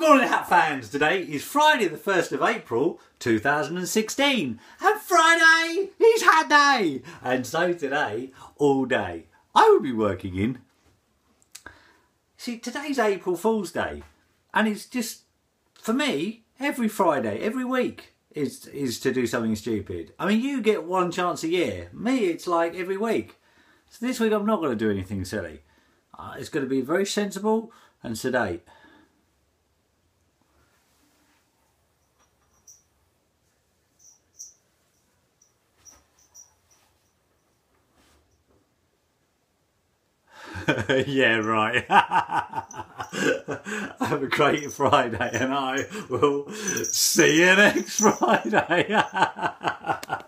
morning, Hat fans. Today is Friday the 1st of April 2016 and Friday is Hat Day, and so today all day I will be working in. See, today's April Fool's Day, and it's just, for me, every Friday, every week is to do something stupid. I mean, you get one chance a year. Me, it's like every week. So this week I'm not going to do anything silly. It's going to be very sensible and sedate. Yeah, right. Have a great Friday, and I will see you next Friday.